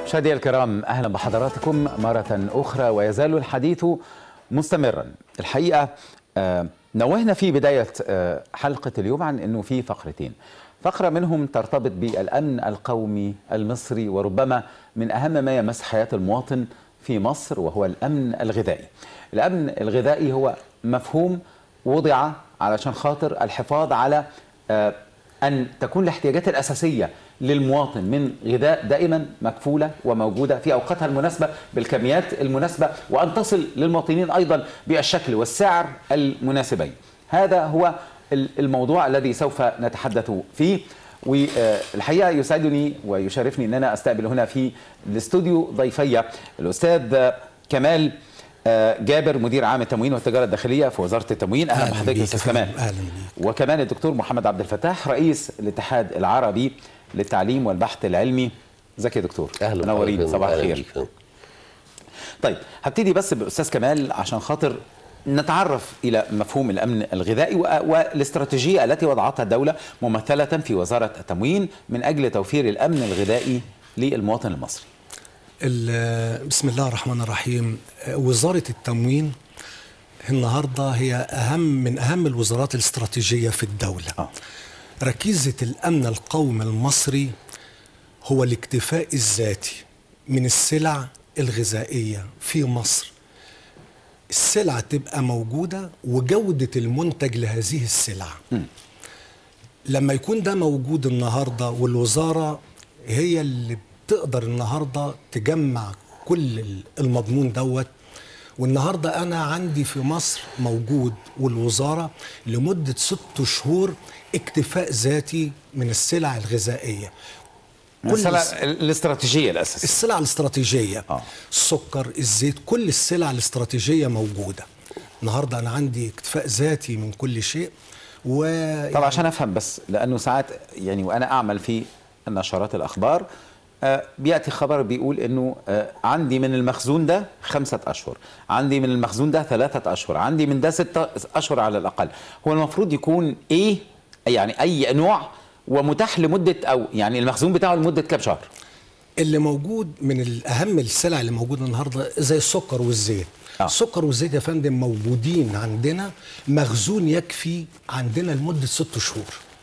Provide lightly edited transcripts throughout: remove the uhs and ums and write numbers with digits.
مشاهدينا الكرام، أهلا بحضراتكم مرة أخرى، ويزال الحديث مستمرا. الحقيقة نوهنا في بداية حلقة اليوم عن أنه في فقرتين، فقرة منهم ترتبط بالأمن القومي المصري، وربما من أهم ما يمس حياة المواطن في مصر، وهو الأمن الغذائي. الأمن الغذائي هو مفهوم وضع علشان خاطر الحفاظ على أن تكون الاحتياجات الأساسية للمواطن من غذاء دائما مكفولة وموجودة في أوقاتها المناسبة بالكميات المناسبة، وأن تصل للمواطنين أيضا بالشكل والسعر المناسبين. هذا هو الموضوع الذي سوف نتحدث فيه، والحقيقة يسعدني ويشرفني أن أنا أستقبل هنا في الاستوديو ضيفي الأستاذ كمال جابر، مدير عام التموين والتجارة الداخلية في وزارة التموين. أهلا بحضرتك أستاذ كمال. أهلا بيك. وكمان الدكتور محمد عبد الفتاح، رئيس الاتحاد العربي للتعليم والبحث العلمي. ازيك يا دكتور؟ اهلا، منورين، صباح الخير. طيب، هبتدي بس باستاذ كمال عشان خاطر نتعرف الى مفهوم الامن الغذائي والاستراتيجيه التي وضعتها الدوله ممثله في وزاره التموين من اجل توفير الامن الغذائي للمواطن المصري. بسم الله الرحمن الرحيم. وزاره التموين النهارده هي من اهم الوزارات الاستراتيجيه في الدوله. ركيزه الامن القومي المصري هو الاكتفاء الذاتي من السلع الغذائيه في مصر. السلع تبقى موجوده وجوده المنتج لهذه السلع. لما يكون ده موجود النهارده، والوزاره هي اللي بتقدر النهارده تجمع كل المضمون دوت. والنهارده انا عندي في مصر موجود والوزاره لمده 6 شهور اكتفاء ذاتي من السلع الغذائيه. السلع الاستراتيجيه الاساسيه، السلع الاستراتيجيه، السكر، الزيت، كل السلع الاستراتيجيه موجوده. النهارده انا عندي اكتفاء ذاتي من كل شيء. طبعا عشان افهم بس، لانه ساعات يعني وانا اعمل في نشرات الاخبار بيأتي خبر بيقول انه عندي من المخزون ده 5 أشهر، عندي من المخزون ده 3 أشهر، عندي من ده 6 أشهر على الأقل. هو المفروض يكون ايه؟ يعني اي نوع ومتاح لمدة، او يعني المخزون بتاعه لمدة كام شهر؟ اللي موجود من الأهم السلع اللي موجودة النهاردة زي السكر والزيت. السكر والزيت يا فندم موجودين عندنا، مخزون يكفي عندنا لمدة 6 شهور.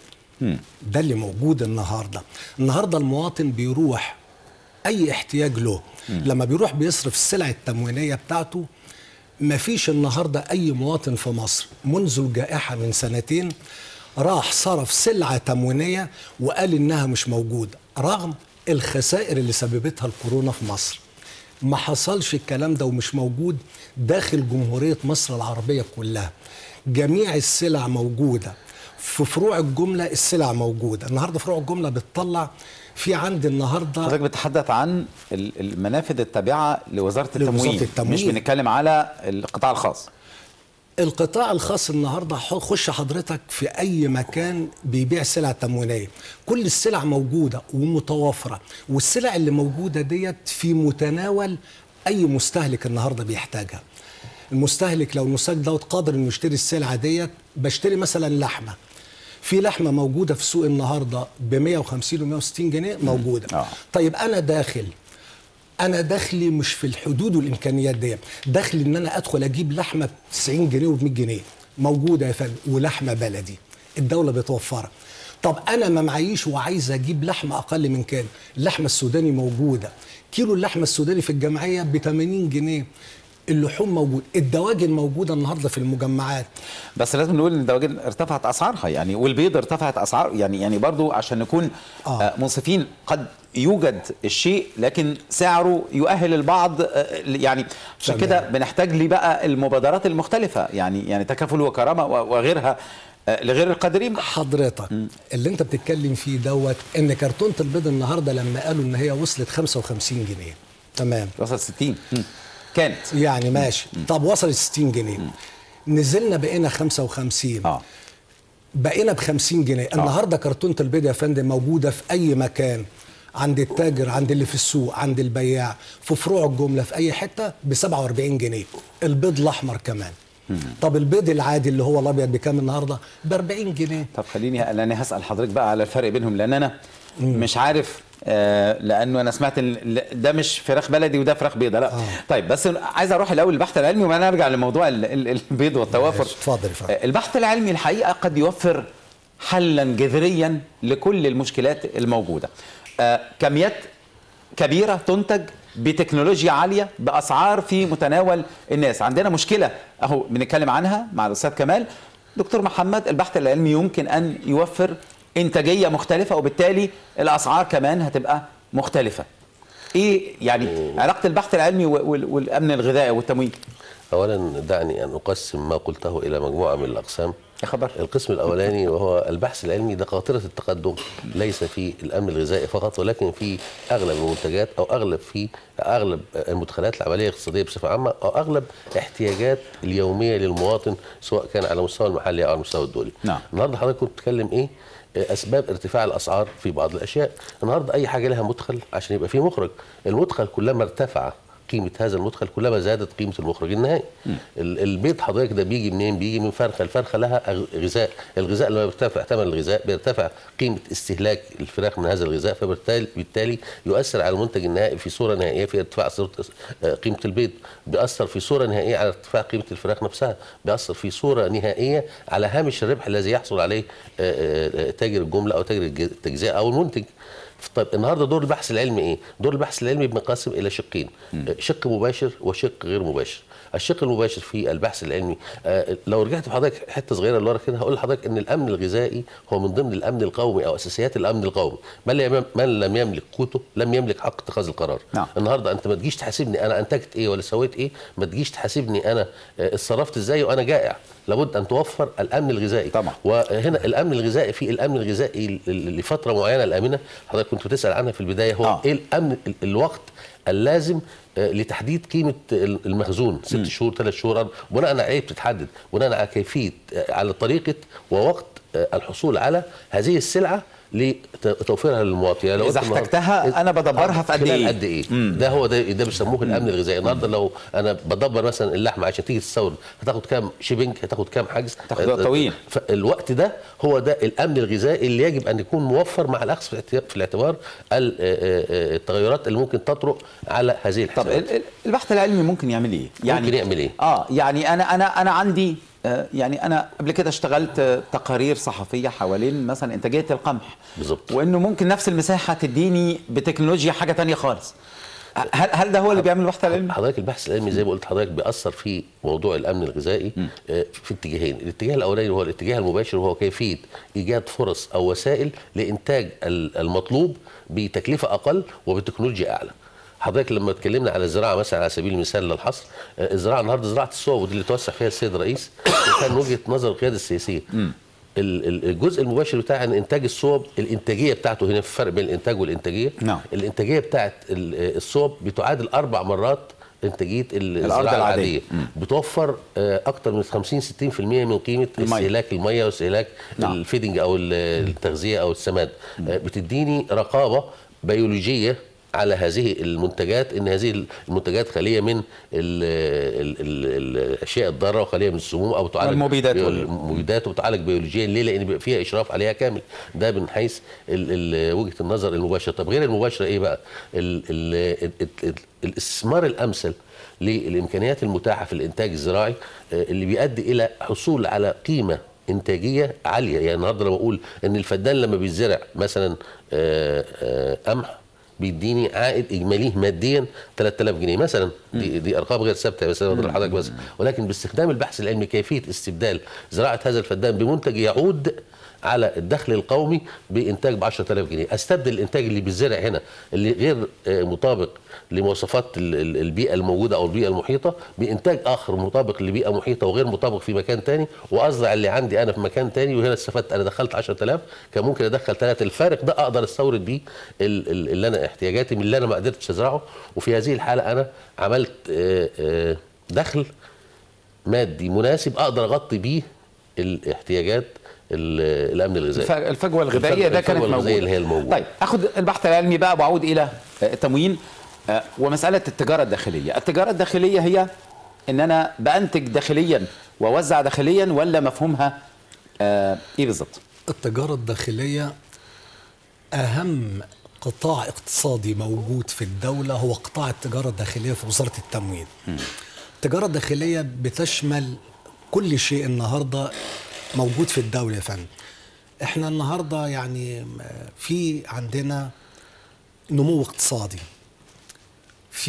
ده اللي موجود النهارده. النهارده المواطن بيروح اي احتياج له، لما بيروح بيصرف السلع التموينيه بتاعته. مفيش النهارده اي مواطن في مصر منذ الجائحه من 2 راح صرف سلعه تموينيه وقال انها مش موجوده، رغم الخسائر اللي سببتها الكورونا في مصر. ما حصلش الكلام ده ومش موجود داخل جمهوريه مصر العربيه كلها. جميع السلع موجوده. في فروع الجملة السلع موجودة. النهاردة فروع الجملة بتطلع في عندي النهاردة. حضرتك بتتحدث عن المنافذ التابعة لوزارة التموين، مش بنتكلم على القطاع الخاص. القطاع الخاص النهاردة خش حضرتك في أي مكان بيبيع سلع تموينية، كل السلع موجودة ومتوافرة، والسلع اللي موجودة ديت في متناول أي مستهلك النهاردة بيحتاجها. المستهلك لو المستهلك دوت قادر انه يشتري السلعه ديت، بشتري مثلا لحمه، في لحمه موجوده في السوق النهارده ب 150 و 160 جنيه موجوده. طيب انا دخلي مش في الحدود والامكانيات ديت، دخلي ان انا ادخل اجيب لحمه ب 90 جنيه و 100 جنيه موجوده يا فندم، ولحمه بلدي الدوله بتوفرها. طب انا ما معيش وعايز اجيب لحمه اقل من كده، اللحمه السوداني موجوده، كيلو اللحمه السوداني في الجمعيه ب 80 جنيه. اللحوم موجود، الدواجن موجوده النهارده في المجمعات. بس لازم نقول ان الدواجن ارتفعت اسعارها يعني، والبيض ارتفعت اسعار يعني برضو عشان نكون منصفين. قد يوجد الشيء لكن سعره يؤهل البعض يعني، عشان كده بنحتاج لي بقى المبادرات المختلفه يعني تكافل وكرامه وغيرها لغير القادرين. حضرتك اللي انت بتتكلم فيه دوت، ان كرتونه البيض النهارده لما قالوا ان هي وصلت 55 جنيه، تمام، وصلت 60 كانت يعني ماشي. طب وصلت 60 جنيه، نزلنا بقينا 55، بقينا ب 50 جنيه. النهارده كرتونه البيض يا فندم موجوده في اي مكان، عند التاجر، عند اللي في السوق، عند البياع، في فروع الجمله، في اي حته ب 47 جنيه. البيض الاحمر كمان. طب البيض العادي اللي هو الابيض بكام النهارده؟ ب 40 جنيه. طب خليني هسال حضرتك بقى على الفرق بينهم، لان انا مش عارف لانه انا سمعت ده مش فراخ بلدي وده فراخ بيضاء، لا. طيب بس عايز اروح الاول للبحث العلمي وبعدين ارجع لموضوع البيض والتوافر. اتفضل. البحث العلمي الحقيقه قد يوفر حلا جذريا لكل المشكلات الموجوده. كميات كبيره تنتج بتكنولوجيا عاليه باسعار في متناول الناس. عندنا مشكله اهو بنتكلم عنها مع الاستاذ كمال. دكتور محمد، البحث العلمي يمكن ان يوفر انتاجيه مختلفه وبالتالي الاسعار كمان هتبقى مختلفه. ايه يعني علاقه البحث العلمي والامن الغذائي والتموين؟ اولا دعني ان اقسم ما قلته الى مجموعه من الاقسام. يا خبر. القسم الاولاني وهو البحث العلمي، ده قاطره التقدم ليس في الامن الغذائي فقط، ولكن في اغلب المنتجات او اغلب المدخلات العمليه الاقتصاديه بصفه عامه، او اغلب احتياجات اليوميه للمواطن سواء كان على المستوى المحلي او على المستوى الدولي. نعم. النهارده حضرتك كنت بتتكلم ايه؟ اسباب ارتفاع الاسعار في بعض الاشياء. النهارده اي حاجه لها مدخل عشان يبقى فيه مخرج. المدخل كلما ارتفع قيمه هذا المدخل كلما زادت قيمه المخرج النهائي. البيض حضرتك ده بيجي منين؟ بيجي من فرخه، الفرخه لها غذاء، الغذاء لما بيرتفع ثمن الغذاء بيرتفع قيمه استهلاك الفراخ من هذا الغذاء، فبالتالي يؤثر على المنتج النهائي في صوره نهائيه في ارتفاع قيمه البيض، بيأثر في صوره نهائيه على ارتفاع قيمه الفراخ نفسها، بيأثر في صوره نهائيه على هامش الربح الذي يحصل عليه تاجر الجمله او تاجر التجزئه او المنتج. طيب النهارده دور البحث العلمي ايه؟ دور البحث العلمي بينقسم الى شقين، شق مباشر وشق غير مباشر. الشق المباشر في البحث العلمي، لو رجعت بحضرتك حته صغيره لورا كده هقول لحضرتك ان الامن الغذائي هو من ضمن الامن القومي او اساسيات الامن القومي. من لم يملك قوته لم يملك حق اتخاذ القرار. نعم. النهارده انت ما تجيش تحاسبني انا انتجت ايه ولا سويت ايه، ما تجيش تحاسبني انا اتصرفت ازاي وانا جائع. لابد ان توفر الامن الغذائي طبعا. وهنا الامن الغذائي، في الامن الغذائي لفتره معينه الامنه حضرتك كنت بتسال عنها في البدايه، هو ايه الامن الوقت اللازم لتحديد قيمه المخزون، 6 شهور 3 شهور، بناء على ايه بتتحدد؟ بناء على كيفيه على طريقه ووقت الحصول على هذه السلعه لتوفيرها للمواطن. يعني لو اذا احتجتها انا بدبرها في قد ايه؟ قد ايه؟ ده بيسموه الامن الغذائي. النهارده لو انا بدبر مثلا اللحمه عشان تيجي تستورد هتاخد كام شيبنج، هتاخد كام حجز، هتاخد وقت طويل. فالوقت ده هو ده الامن الغذائي اللي يجب ان يكون موفر مع الاخذ في الاعتبار التغيرات اللي ممكن تطرق على هذه الحسابات. طب البحث العلمي ممكن يعمل ايه؟ ممكن يعمل ايه؟ يعني انا عندي يعني انا قبل كده اشتغلت تقارير صحفيه حوالين مثلا انتاجيه القمح بالظبط، وانه ممكن نفس المساحه تديني بتكنولوجيا حاجه تانية خالص. هل ده هو اللي بيعمل البحث العلمي؟ حضرتك البحث العلمي زي ما قلت حضرتك بيأثر في موضوع الامن الغذائي في اتجاهين. الاتجاه الاولاني هو الاتجاه المباشر وهو كيفيه ايجاد فرص او وسائل لانتاج المطلوب بتكلفه اقل وبتكنولوجيا اعلى. حضرتك لما اتكلمنا على الزراعه مثلا على سبيل المثال للحصر، الزراعه النهارده زراعه الصوب ودي اللي توسع فيها السيد الرئيس وكان وجهه نظر القياده السياسيه. الجزء المباشر بتاع ان انتاج الصوب، الانتاجيه بتاعته هنا في فرق بين الانتاج والانتاجيه. نعم. الانتاجيه بتاعت الصوب بتعادل 4 مرات انتاجيه الزراعه العاديه. بتوفر اكثر من 50-60% من قيمه استهلاك الميه واستهلاك الفيدنج او التغذيه او السماد. بتديني رقابه بيولوجيه على هذه المنتجات، ان هذه المنتجات خاليه من الاشياء الضاره وخاليه من السموم او تعالج المبيدات وتعالج بيولوجيا. ليه؟ لان بيبقى فيها اشراف عليها كامل. ده من حيث وجهه النظر المباشره. طب غير المباشره ايه بقى؟ الاستثمار الامثل للامكانيات المتاحه في الانتاج الزراعي اللي بيؤدي الى حصول على قيمه انتاجيه عاليه. يعني النهارده لما اقول ان الفدان لما بيتزرع مثلا قمح بيديني عائد اجمالي ماديا 3000 جنيه مثلا، دي ارقام غير ثابته بس انا بضرب لحضرتك بس، ولكن باستخدام البحث العلمي كيفيه استبدال زراعه هذا الفدان بمنتج يعود على الدخل القومي بانتاج ب 10000 جنيه، استبدل الانتاج اللي بيتزرع هنا اللي غير مطابق لمواصفات البيئه الموجوده او البيئه المحيطه بانتاج اخر مطابق لبيئه محيطه وغير مطابق في مكان ثاني، وازرع اللي عندي انا في مكان ثاني، وهنا استفدت. انا دخلت 10000 كان ممكن ادخل 3. الفارق ده اقدر استورد بيه اللي انا احتياجاتي من اللي انا ما قدرتش ازرعه، وفي هذه الحاله انا عملت دخل مادي مناسب اقدر اغطي بيه الاحتياجات الامن الغذائي. الفجوه الغذائيه ده كانت موجوده. طيب اخذ البحث العلمي بقى واعود الى التموين ومساله التجاره الداخليه. التجاره الداخليه هي ان انا بانتج داخليا واوزع داخليا، ولا مفهومها ايه بالظبط؟ التجاره الداخليه اهم قطاع اقتصادي موجود في الدولة هو قطاع التجارة الداخلية في وزارة التموين. التجارة الداخلية بتشمل كل شيء النهاردة موجود في الدولة يا فندم. احنا النهاردة يعني في عندنا نمو اقتصادي، في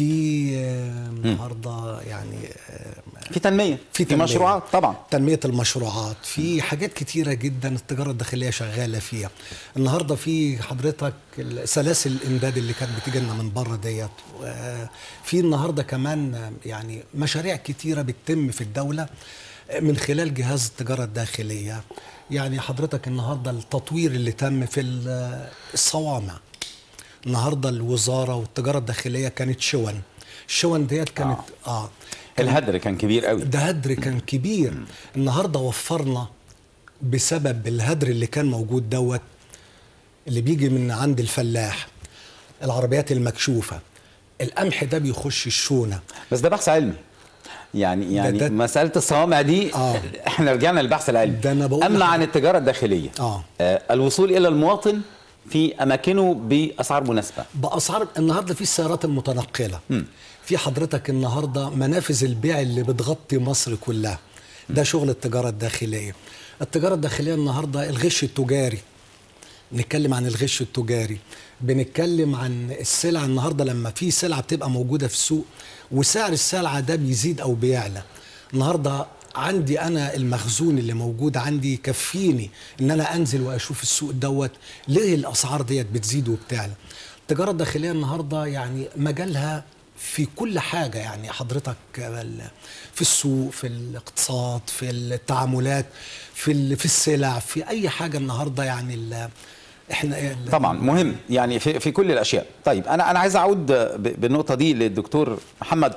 النهارده يعني في تنمية، في مشروعات، طبعا تنمية المشروعات، في حاجات كتيرة جدا التجارة الداخلية شغالة فيها. النهارده في حضرتك سلاسل الإمداد اللي كانت بتيجي لنا من بره ديت، في النهارده كمان يعني مشاريع كتيرة بتتم في الدولة من خلال جهاز التجارة الداخلية. يعني حضرتك النهارده التطوير اللي تم في الصوامع، النهارده الوزاره والتجاره الداخليه كانت الشون ديت كانت الهدر كان كبير قوي، ده هدر كان كبير. النهارده وفرنا بسبب الهدر اللي كان موجود دوت اللي بيجي من عند الفلاح، العربيات المكشوفه، القمح ده بيخش الشونه. بس ده بحث علمي يعني ده مساله الصوامع دي احنا رجعنا للبحث العلمي. اما عن التجاره الداخليه الوصول الى المواطن في اماكنه باسعار مناسبه، باسعار. النهارده في السيارات المتنقله، في حضرتك النهارده منافذ البيع اللي بتغطي مصر كلها، ده شغل التجاره الداخليه. التجاره الداخليه النهارده الغش التجاري، نتكلم عن الغش التجاري، بنتكلم عن السلع. النهارده لما في سلعه بتبقى موجوده في السوق وسعر السلعه ده بيزيد او بيعلى، النهارده عندي انا المخزون اللي موجود عندي يكفيني ان انا انزل واشوف السوق دوت ليه الاسعار ديت بتزيد وبتعلى. التجاره الداخليه النهارده يعني مجالها في كل حاجه، يعني حضرتك في السوق، في الاقتصاد، في التعاملات، في السلع، في اي حاجه النهارده يعني احنا طبعا مهم يعني في كل الاشياء. طيب انا عايز اعود بالنقطه دي للدكتور محمد.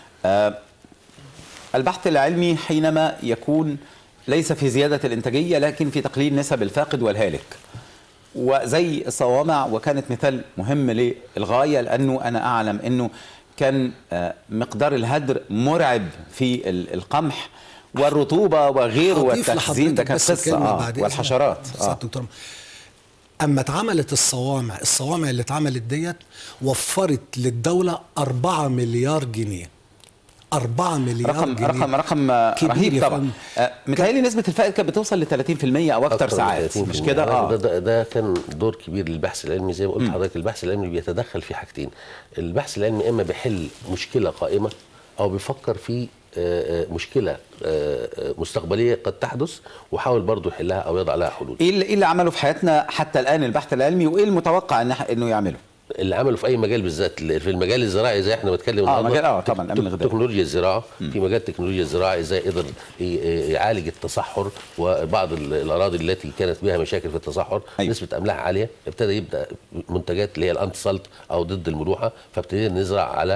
البحث العلمي حينما يكون ليس في زيادة الإنتاجية لكن في تقليل نسب الفاقد والهالك، وزي الصوامع، وكانت مثال مهم للغاية لأنه أنا أعلم أنه كان مقدار الهدر مرعب في القمح والرطوبة وغيره والتخزين، ده كانت قصة والحشرات. دكتور، أما اتعملت الصوامع اللي اتعملت ديت وفرت للدولة 4 مليار جنيه. 4 مليار جنيه رقم رهيب طبعا. متهيألي نسبة الفائض كانت بتوصل ل 30% أو أكثر ساعات، مش كده؟ ده كان دور كبير للبحث العلمي. زي ما قلت لحضرتك البحث العلمي بيتدخل في حاجتين. البحث العلمي إما بيحل مشكلة قائمة أو بيفكر في مشكلة مستقبلية قد تحدث وحاول برضو يحلها أو يضع لها حلول. إيه اللي عمله في حياتنا حتى الآن البحث العلمي، وإيه المتوقع إنه يعمله؟ اللي عمله في اي مجال، بالذات في المجال الزراعي زي احنا بنتكلم النهارده طبعا تكنولوجيا الزراعه. في مجال تكنولوجيا الزراعه ازاي قدر يعالج التصحر وبعض الاراضي التي كانت بها مشاكل في التصحر. نسبه املاح عاليه، ابتدى يبدا منتجات اللي هي الانتي سالت او ضد الملوحه، فابتدينا نزرع على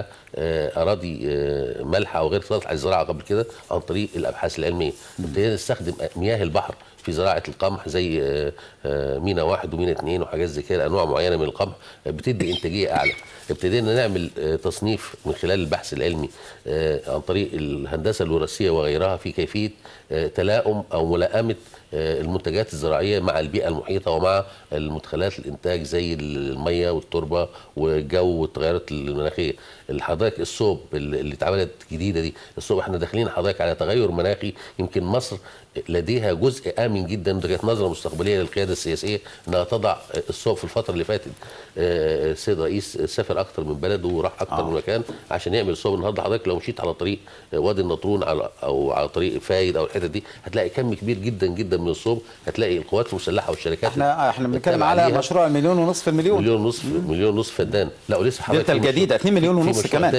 اراضي مالحه او غير صالحه للزراعه قبل كده عن طريق الابحاث العلميه. ابتدينا نستخدم مياه البحر في زراعه القمح زي مينا 1 ومينا 2 وحاجات زي كده، انواع معينه من القمح بتدي انتاجيه اعلى. ابتدينا نعمل تصنيف من خلال البحث العلمي عن طريق الهندسه الوراثيه وغيرها في كيفيه تلاؤم او ملائمه المنتجات الزراعيه مع البيئه المحيطه ومع المدخلات الانتاج زي الميه والتربه والجو والتغيرات المناخيه. حضرتك الصوب اللي اتعملت جديده دي، الصوب احنا داخلين حضرتك على تغير مناخي. يمكن مصر لديها جزء امن جدا، ده كانت نظره مستقبليه للقياده السياسيه انها تضع الصوب. في الفتره اللي فاتت السيد رئيس سافر اكتر من بلد وراح اكتر من مكان عشان يعمل الصوب. النهارده حضرتك لو مشيت على طريق وادي النطرون او على طريق فايد او الحتت دي هتلاقي كم كبير جدا جدا من الصوب. هتلاقي القوات المسلحه والشركات. احنا بنتكلم على مشروع 1.5 مليون مليون ونصف فدان. لا ولسه حضرتك الجديده 2 مليون ونصف كمان.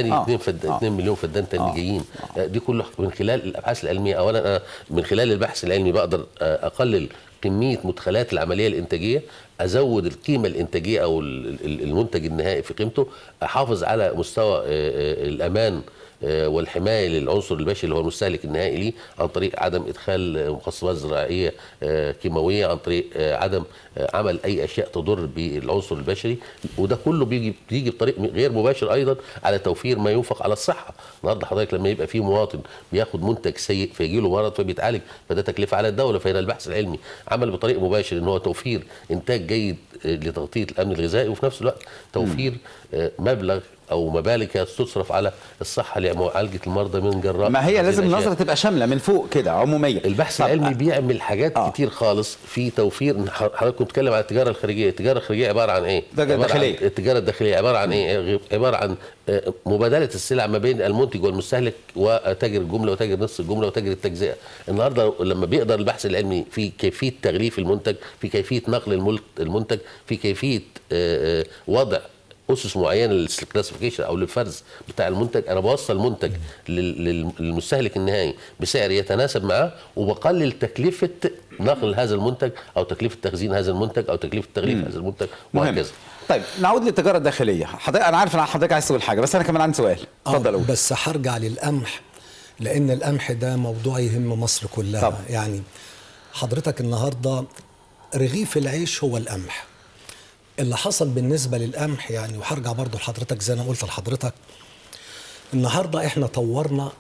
2 مليون فدان تاني جايين. دي كله من خلال الابحاث العلميه. اولا انا من خلال البحث العلمي بقدر اقلل كميه مدخلات العمليه الانتاجيه، ازود القيمه الانتاجيه او المنتج النهائي في قيمته، احافظ على مستوى الامان والحمايه للعنصر البشري اللي هو المستهلك النهائي ليه عن طريق عدم ادخال مخصبات زراعيه كيماويه، عن طريق عدم عمل اي اشياء تضر بالعنصر البشري. وده كله بيجي بطريق غير مباشر ايضا على توفير ما ينفق على الصحه. النهارده حضرتك لما يبقى في مواطن بياخد منتج سيء فيجي له مرض فبيتعالج، فده تكلفه على الدوله. فهنا البحث العلمي عمل بطريق مباشر ان هو توفير انتاج جيد لتغطيه الامن الغذائي، وفي نفس الوقت توفير مبلغ او مبالغ تصرف على الصحه لمعالجه المرضى من جراء. ما هي لازم النظره تبقى شامله من فوق كده عموميه. البحث العلمي بيعمل حاجات كتير خالص في توفير. حضرتك كنت بتتكلم على التجاره الخارجيه، التجاره الخارجيه عباره عن ايه؟ التجاره الداخليه عباره عن ايه؟ عباره عن مبادله السلع ما بين المنتج والمستهلك وتاجر الجمله وتاجر نصف الجمله وتاجر التجزئه. النهارده لما بيقدر البحث العلمي في كيفيه تغليف المنتج، في كيفيه نقل المنتج، في كيفيه وضع اسس معينه للكلاسيفيكيشن او للفرز بتاع المنتج، انا بوصل منتج للمستهلك النهائي بسعر يتناسب معاه، وبقلل تكلفه نقل هذا المنتج او تكلفه تخزين هذا المنتج او تكلفه تغليف هذا المنتج وهكذا. طيب نعود للتجاره الداخليه. انا عارف ان حضرتك عايز تقول حاجه، بس انا كمان عندي سؤال. اتفضل. بس هرجع للقمح، لان القمح ده موضوع يهم مصر كلها. طبعا. يعني حضرتك النهارده رغيف العيش هو القمح. اللي حصل بالنسبه للقمح يعني، وهرجع برضه لحضرتك زي ما قلت لحضرتك، النهارده احنا طورنا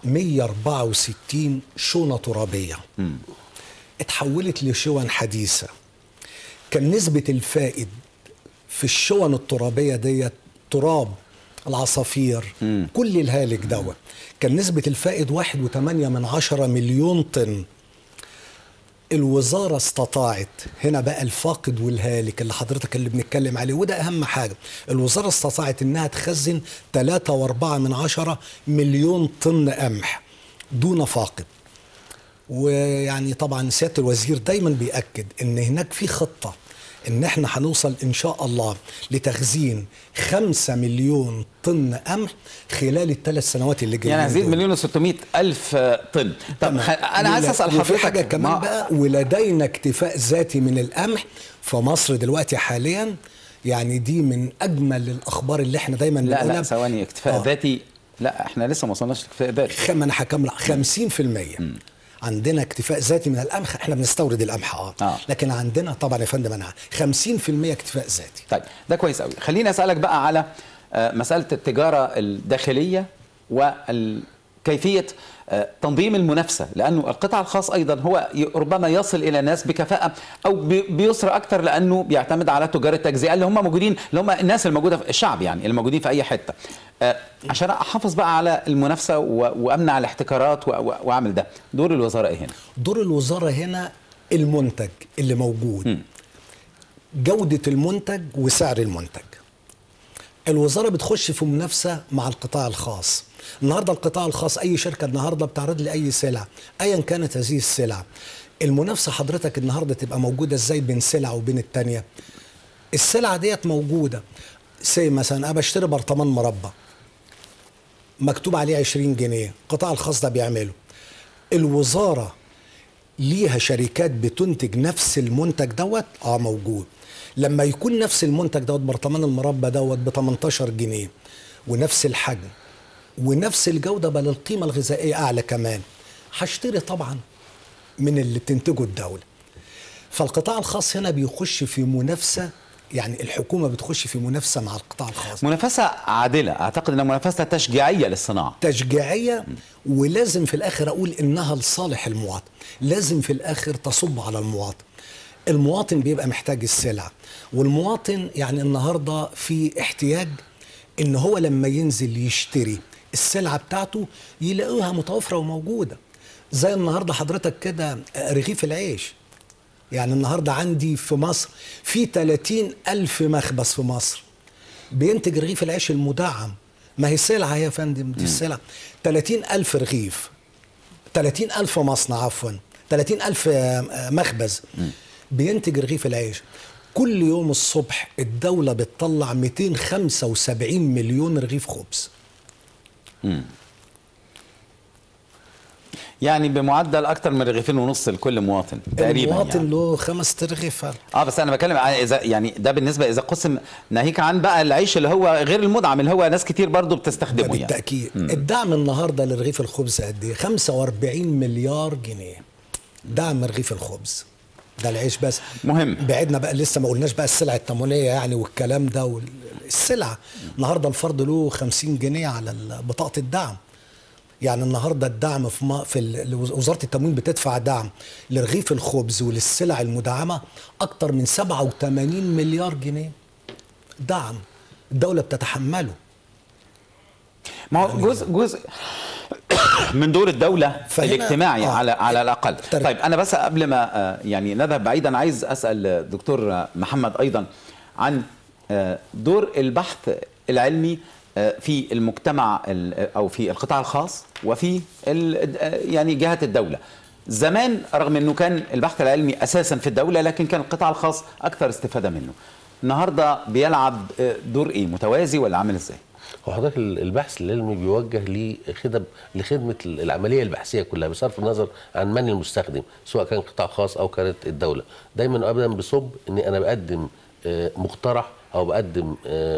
164 شونه ترابيه اتحولت لشون حديثه. كان نسبه الفائد في الشون الترابيه ديت، تراب العصافير كل الهالك دوت، كان نسبه الفائد 1.8 مليون طن. الوزارة استطاعت، هنا بقى الفاقد والهالك اللي حضرتك اللي بنتكلم عليه، وده أهم حاجة، الوزارة استطاعت إنها تخزن 3.4 مليون طن قمح دون فاقد. ويعني طبعا سيادة الوزير دايما بيأكد إن هناك في خطة إن احنا هنوصل إن شاء الله لتخزين 5 مليون طن قمح خلال ال3 سنوات اللي جايين. يعني هزيد 1,600,000 طن. طب أنا عايز أسأل حضرتك حاجة كمان بقى، ولدينا اكتفاء ذاتي من القمح في مصر دلوقتي حاليا. يعني دي من أجمل الأخبار اللي احنا دايما بنقولها. لا ثواني، اكتفاء ذاتي؟ لا احنا لسه ما وصلناش لاكتفاء ذاتي. ما أنا هكمل. 50% عندنا اكتفاء ذاتي من القمح. احنا بنستورد القمح لكن عندنا طبعا يا فندم انا 50% اكتفاء ذاتي. طيب ده كويس قوي. خليني اسالك بقى على مساله التجاره الداخليه وكيفيه تنظيم المنافسه، لانه القطاع الخاص ايضا هو ربما يصل الى الناس بكفاءه او بيسرى اكثر، لانه بيعتمد على تجار التجزئه اللي هم موجودين، اللي هم الناس الموجوده في الشعب، يعني اللي موجودين في اي حته. عشان احافظ بقى على المنافسه وامنع الاحتكارات واعمل ده، دور الوزاره ايه هنا؟ دور الوزاره هنا المنتج اللي موجود، جوده المنتج وسعر المنتج. الوزاره بتخش في منافسه مع القطاع الخاص. النهارده القطاع الخاص اي شركه النهارده بتعرض لي اي سلعه ايا كانت هذه السلع. المنافسه حضرتك النهارده تبقى موجوده ازاي بين سلعه وبين الثانيه؟ السلعه ديت موجوده مثلا انا بشتري برطمان مربى مكتوب عليه 20 جنيه، القطاع الخاص ده بيعمله. الوزاره ليها شركات بتنتج نفس المنتج دوت موجود. لما يكون نفس المنتج دوت برطمان المربى دوت ب 18 جنيه ونفس الحجم ونفس الجوده، بل القيمه الغذائيه اعلى كمان، هشتري طبعا من اللي بتنتجه الدوله. فالقطاع الخاص هنا بيخش في منافسه، يعني الحكومه بتخش في منافسه مع القطاع الخاص، منافسه عادله. اعتقد انها منافسه تشجيعيه للصناعه، تشجيعيه، ولازم في الاخر اقول انها لصالح المواطن، لازم في الاخر تصب على المواطن. المواطن بيبقى محتاج السلع، والمواطن يعني النهارده في احتياج ان هو لما ينزل يشتري السلعه بتاعته يلاقوها متوفره وموجوده. زي النهارده حضرتك كده رغيف العيش، يعني النهارده عندي في مصر في 30,000 مخبز في مصر بينتج رغيف العيش المدعم. ما هي سلعه يا فندم، دي السلعه 30,000 رغيف، 30,000 مصنع، عفوا 30,000 مخبز بينتج رغيف العيش. كل يوم الصبح الدولة بتطلع 275 مليون رغيف خبز. يعني بمعدل اكتر من رغيفين ونص لكل مواطن تقريبا. المواطن يعني له 5 رغيف. بس انا بتكلم عن اذا يعني ده بالنسبه اذا قسم، ناهيك عن بقى العيش اللي هو غير المدعم اللي هو ناس كتير برضو بتستخدمه. بالتاكيد يعني. الدعم النهارده لرغيف الخبز قد ايه؟ 45 مليار جنيه دعم رغيف الخبز ده، العيش بس. مهم. بعدنا بقى لسه ما قلناش بقى السلع التموينيه يعني والكلام ده. السلع النهارده الفرد له 50 جنيه على بطاقه الدعم. يعني النهارده الدعم وزاره التموين بتدفع دعم لرغيف الخبز وللسلع المدعمه اكتر من 87 مليار جنيه دعم الدوله بتتحمله. ما هو جزء من دور الدولة الاجتماعي على الأقل. طيب أنا بس قبل ما يعني نذهب بعيدا عايز أسأل الدكتور محمد أيضا عن دور البحث العلمي في المجتمع أو في القطاع الخاص وفي يعني جهات الدولة. زمان رغم أنه كان البحث العلمي أساسا في الدولة لكن كان القطاع الخاص أكثر استفادة منه. النهاردة بيلعب دور إيه؟ متوازي ولا عامل إزاي؟ هو حضرتك البحث العلمي بيوجه لخدمه العمليه البحثيه كلها بصرف النظر عن من المستخدم، سواء كان قطاع خاص او كانت الدوله. دايما ابدا بصب ان انا بقدم مقترح او بقدم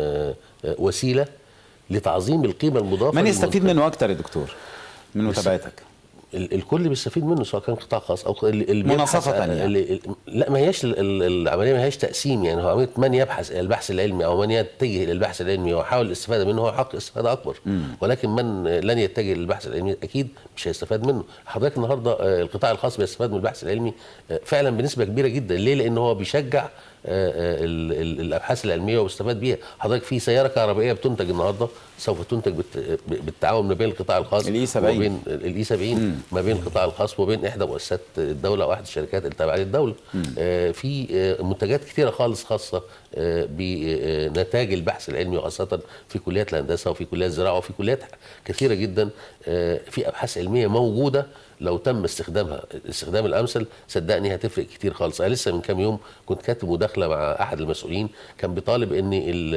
وسيله لتعظيم القيمه المضافه. من يستفيد منه اكتر يا دكتور من متابعتك؟ الكل بيستفيد منه سواء كان قطاع خاص او مناصفه يعني. لا، ما هياش العمليه ما هياش تقسيم، يعني هو عمليه من يبحث البحث العلمي او من يتجه للبحث العلمي ويحاول الاستفاده منه هو حق استفاده اكبر. ولكن من لن يتجه للبحث العلمي اكيد مش هيستفاد منه. حضرتك النهارده القطاع الخاص بيستفاد من البحث العلمي فعلا بنسبه كبيره جدا. ليه؟ لان هو بيشجع الابحاث العلميه وبيستفاد بيها. حضرتك في سياره كهربائيه بتنتج النهارده سوف تنتج بالتعاون ما بين القطاع الخاص وبين الاي 70 ما بين القطاع الخاص وبين احدى مؤسسات الدوله واحد الشركات التابعه للدوله. في منتجات كثيره خالص خاصه بنتاج البحث العلمي وخاصه في كليات الهندسه وفي كليات الزراعه وفي كليات كثيره جدا. في ابحاث علميه موجوده لو تم استخدامها الاستخدام الامثل صدقني هتفرق كتير خالص. انا لسه من كام يوم كنت كاتب مداخله مع احد المسؤولين كان بيطالب ان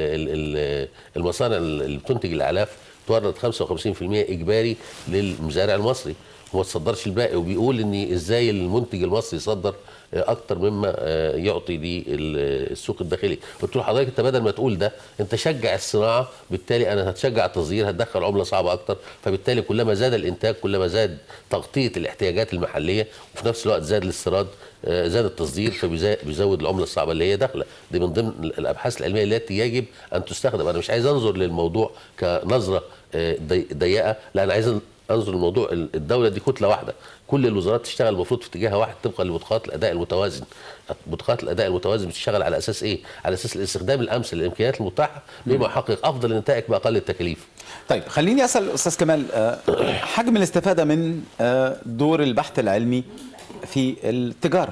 المصانع اللي بتنتج الاعلاف تورد 55% اجباري للمزارع المصري وما تصدرش الباقي، وبيقول ان ازاي المنتج المصري يصدر اكتر مما يعطي للسوق الداخلي. قلت له حضرتك انت بدل ما تقول ده انت شجع الصناعه، بالتالي انا هتشجع التصدير، هتدخل عمله صعبه اكتر، فبالتالي كلما زاد الانتاج كلما زاد تغطيه الاحتياجات المحليه وفي نفس الوقت زاد الاستيراد زاد التصدير فبيزود العمله الصعبه اللي هي داخله. دي من ضمن الابحاث العلميه التي يجب ان تستخدم. انا مش عايز انظر للموضوع كنظره ضيقه، لا انا عايز انظر للموضوع الدوله دي كتله واحده، كل الوزارات تشتغل المفروض في اتجاه واحد طبقا لمدخلات الاداء المتوازن. مدخلات الاداء المتوازن بتشتغل على اساس ايه؟ على اساس الاستخدام الامثل للامكانيات المتاحه بما يحقق افضل النتائج باقل التكاليف. طيب خليني اسال استاذ كمال، حجم الاستفاده من دور البحث العلمي في التجاره.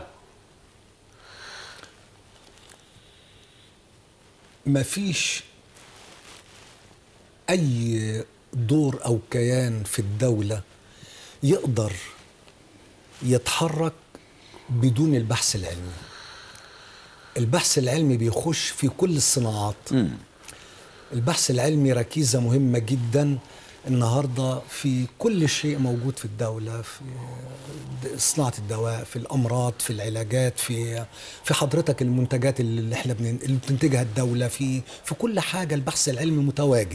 مفيش اي دور او كيان في الدولة يقدر يتحرك بدون البحث العلمي. البحث العلمي بيخش في كل الصناعات. البحث العلمي ركيزة مهمة جدا النهاردة في كل شيء موجود في الدولة، في صناعة الدواء، في الأمراض، في العلاجات، في حضرتك المنتجات اللي احنا اللي بتنتجها الدولة، في كل حاجة البحث العلمي متواجد.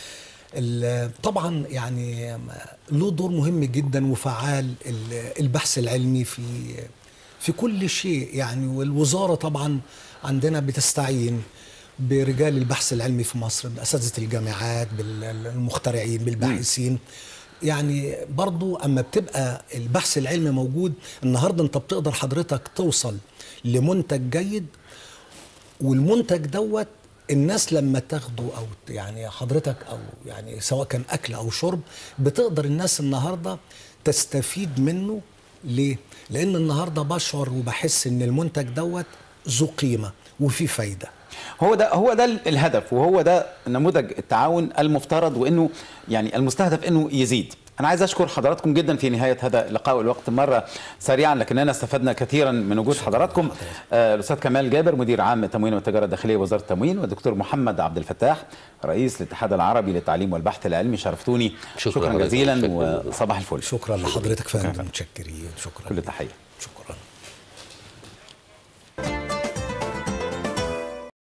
طبعا يعني له دور مهم جدا وفعال البحث العلمي في كل شيء يعني. والوزارة طبعا عندنا بتستعين برجال البحث العلمي في مصر، بأساتذة الجامعات، بالمخترعين، بالباحثين. يعني برضو أما بتبقى البحث العلمي موجود النهاردة أنت بتقدر حضرتك توصل لمنتج جيد، والمنتج دوت الناس لما تاخده او يعني حضرتك او يعني سواء كان اكل او شرب بتقدر الناس النهارده تستفيد منه. ليه؟ لان النهارده بشعر وبحس ان المنتج دوت ذو قيمه وفي فايده. هو ده الهدف، وهو ده نموذج التعاون المفترض، وانه يعني المستهدف انه يزيد. أنا عايز أشكر حضراتكم جدا في نهاية هذا اللقاء، والوقت مرة سريعا لكننا استفدنا كثيرا من وجود حضراتكم. الأستاذ كمال جابر مدير عام التموين والتجارة الداخلية وزارة التموين، والدكتور محمد عبد الفتاح رئيس الاتحاد العربي للتعليم والبحث العلمي. شرفتوني، شكرا جزيلا وصباح الفل. شكرا لحضرتك فندم، متشكرين. شكرا، كل تحية. شكرا.